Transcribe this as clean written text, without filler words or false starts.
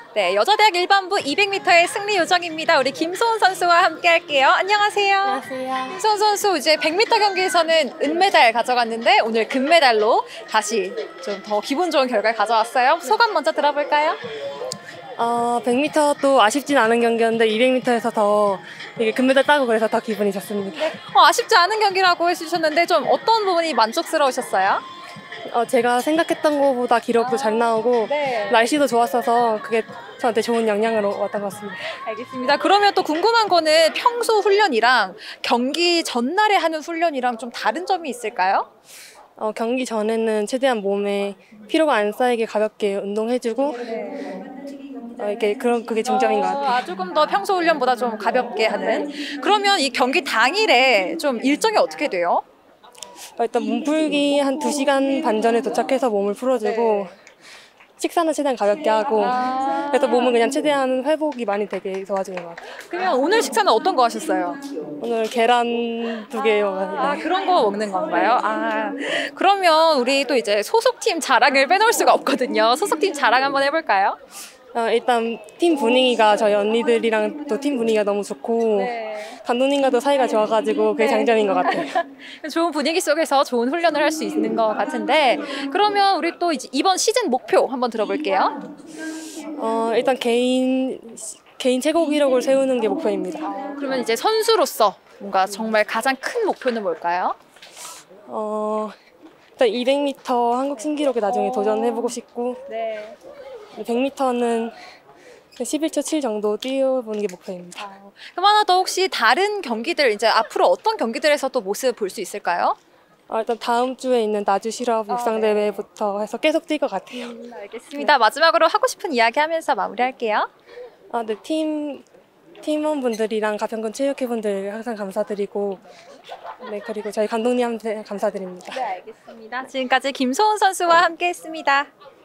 네, 여자대학 일반부 200m의 승리 요정입니다. 우리 김소은 선수와 함께 할게요. 안녕하세요. 안녕하세요. 김소은 선수 이제 100m 경기에서는 은메달 가져갔는데 오늘 금메달로 다시 좀 더 기분 좋은 결과를 가져왔어요. 소감 먼저 들어볼까요? 100m도 아쉽진 않은 경기였는데 200m에서 더 이게 금메달 따고 그래서 더 기분이 좋습니다. 네, 아쉽지 않은 경기라고 해주셨는데 좀 어떤 부분이 만족스러우셨어요? 제가 생각했던 것보다 기록도 잘 나오고 네. 날씨도 좋았어서 그게 저한테 좋은 영향으로 왔던 것 같습니다. 알겠습니다. 그러면 또 궁금한 거는 평소 훈련이랑 경기 전날에 하는 훈련이랑 좀 다른 점이 있을까요? 경기 전에는 최대한 몸에 피로가 안 쌓이게 가볍게 운동해주고 그게 중점인 것 같아요. 조금 더 평소 훈련보다 좀 가볍게 하는. 그러면 이 경기 당일에 좀 일정이 어떻게 돼요? 일단 몸풀기 한 2시간 반 전에 도착해서 몸을 풀어주고 식사는 최대한 가볍게 하고 그래서 몸은 그냥 최대한 회복이 많이 되게 도와주는 것 같아요. 그러면 오늘 식사는 어떤 거 하셨어요? 오늘 계란 2개 먹었는데 그런 거 먹는 건가요? 그러면 우리 또 이제 소속팀 자랑을 빼놓을 수가 없거든요. 소속팀 자랑 한번 해볼까요? 일단 팀 분위기가 저희 언니들이랑 또 팀 분위기가 너무 좋고 감독님과도 사이가 좋아가지고 그게 장점인 것 같아요. 좋은 분위기 속에서 좋은 훈련을 할 수 있는 것 같은데 그러면 우리 또 이제 이번 시즌 목표 한번 들어볼게요. 일단 개인 최고 기록을 세우는 게 목표입니다. 그러면 이제 선수로서 뭔가 정말 가장 큰 목표는 뭘까요? 일단 200m 한국 신기록에 나중에 도전해보고 싶고 100m는 11초 7 정도 뛰어보는 게 목표입니다. 그럼 하나 더 혹시 다른 경기들 이제 앞으로 어떤 경기들에서 또 모습 볼 수 있을까요? 일단 다음 주에 있는 나주 실업 육상대회부터 해서 계속 뛸 것 같아요. 알겠습니다. 마지막으로 하고 싶은 이야기 하면서 마무리할게요. 네, 팀원분들이랑 가평군 체육회분들 항상 감사드리고 그리고 저희 감독님한테 감사드립니다. 네, 알겠습니다. 지금까지 김소은 선수와 함께했습니다.